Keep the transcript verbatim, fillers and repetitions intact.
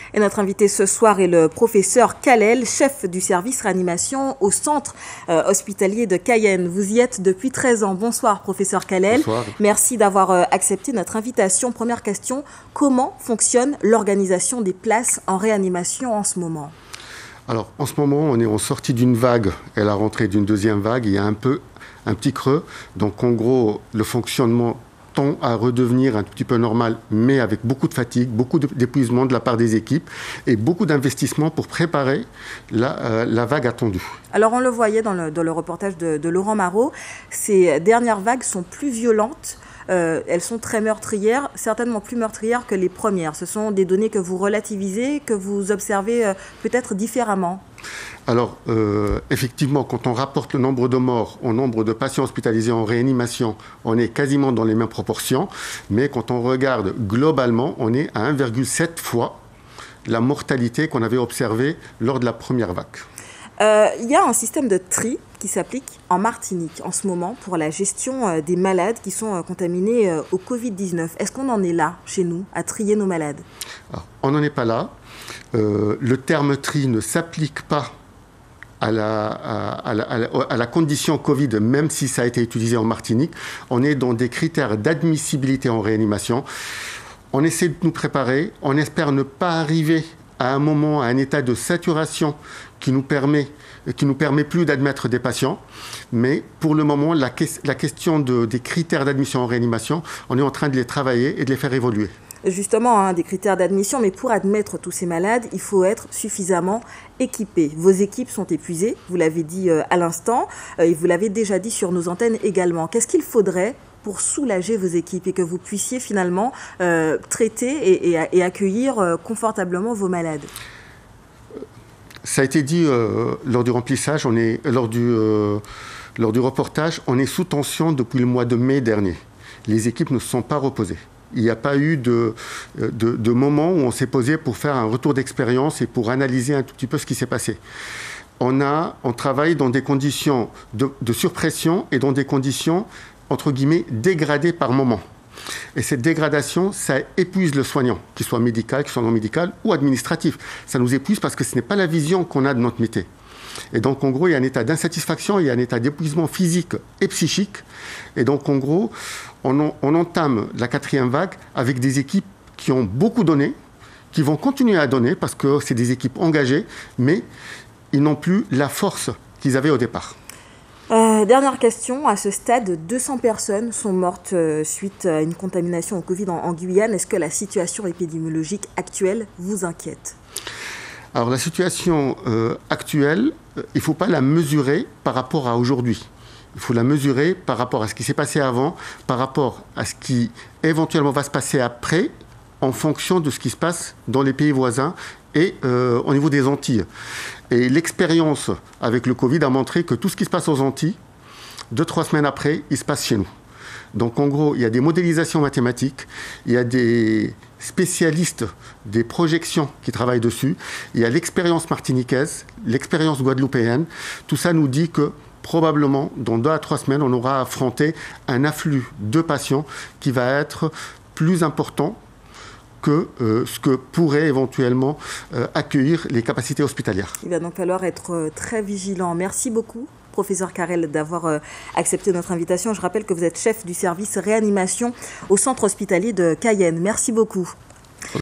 Et notre invité ce soir est le professeur Khalel, chef du service réanimation au centre euh, hospitalier de Cayenne. Vous y êtes depuis treize ans. Bonsoir, professeur Khalel. Bonsoir. Merci d'avoir euh, accepté notre invitation. Première question, comment fonctionne l'organisation des places en réanimation en ce moment? Alors, en ce moment, on est en sortie d'une vague et la rentrée d'une deuxième vague. Il y a un peu un petit creux. Donc, en gros, le fonctionnement tend à redevenir un petit peu normal, mais avec beaucoup de fatigue, beaucoup d'épuisement de la part des équipes et beaucoup d'investissement pour préparer la, euh, la vague attendue. Alors, on le voyait dans le, dans le reportage de, de Laurent Marot, ces dernières vagues sont plus violentes. Euh, elles sont très meurtrières, certainement plus meurtrières que les premières. Ce sont des données que vous relativisez, que vous observez euh, peut-être différemment. Alors, euh, effectivement, quand on rapporte le nombre de morts au nombre de patients hospitalisés en réanimation, on est quasiment dans les mêmes proportions. Mais quand on regarde globalement, on est à un virgule sept fois la mortalité qu'on avait observée lors de la première vague. Euh, il y a un système de tri qui s'applique en Martinique en ce moment pour la gestion euh, des malades qui sont euh, contaminés euh, au Covid dix-neuf. Est-ce qu'on en est là, chez nous, à trier nos malades? Alors, on n'en est pas là. Euh, le terme tri ne s'applique pas à la, à, la, à, la, à la condition Covid, même si ça a été utilisé en Martinique. On est dans des critères d'admissibilité en réanimation. On essaie de nous préparer. On espère ne pas arriver à un moment, à un état de saturation qui nous permet, qui nous permet plus d'admettre des patients. Mais pour le moment, la, que, la question de, des critères d'admission en réanimation, on est en train de les travailler et de les faire évoluer. Justement, hein, des critères d'admission, mais pour admettre tous ces malades, il faut être suffisamment équipé. Vos équipes sont épuisées, vous l'avez dit euh, à l'instant, euh, et vous l'avez déjà dit sur nos antennes également. Qu'est-ce qu'il faudrait pour soulager vos équipes et que vous puissiez finalement euh, traiter et, et, et accueillir euh, confortablement vos malades? Ça a été dit euh, lors du remplissage, on est, lors, du, euh, lors du reportage, on est sous tension depuis le mois de mai dernier. Les équipes ne se sont pas reposées. Il n'y a pas eu de, de, de moment où on s'est posé pour faire un retour d'expérience et pour analyser un tout petit peu ce qui s'est passé. On, a, on travaille dans des conditions de, de surpression et dans des conditions, entre guillemets, dégradées par moment. Et cette dégradation, ça épuise le soignant, qu'il soit médical, qu'il soit non médical ou administratif. Ça nous épuise parce que ce n'est pas la vision qu'on a de notre métier. Et donc, en gros, il y a un état d'insatisfaction, il y a un état d'épuisement physique et psychique. Et donc, en gros, on, on entame la quatrième vague avec des équipes qui ont beaucoup donné, qui vont continuer à donner parce que c'est des équipes engagées, mais ils n'ont plus la force qu'ils avaient au départ. Euh, dernière question, à ce stade, deux cents personnes sont mortes euh, suite à une contamination au Covid en, en Guyane. Est-ce que la situation épidémiologique actuelle vous inquiète? Alors la situation euh, actuelle, euh, il ne faut pas la mesurer par rapport à aujourd'hui. Il faut la mesurer par rapport à ce qui s'est passé avant, par rapport à ce qui éventuellement va se passer après, en fonction de ce qui se passe dans les pays voisins et euh, au niveau des Antilles. Et l'expérience avec le Covid a montré que tout ce qui se passe aux Antilles, deux, trois semaines après, il se passe chez nous. Donc en gros, il y a des modélisations mathématiques, il y a des spécialistes des projections qui travaillent dessus, il y a l'expérience martiniquaise, l'expérience guadeloupéenne. Tout ça nous dit que probablement, dans deux à trois semaines, on aura affronté un afflux de patients qui va être plus important que euh, ce que pourraient éventuellement euh, accueillir les capacités hospitalières. Il va donc falloir être euh, très vigilant. Merci beaucoup, professeur Khalel, d'avoir euh, accepté notre invitation. Je rappelle que vous êtes chef du service réanimation au centre hospitalier de Cayenne. Merci beaucoup.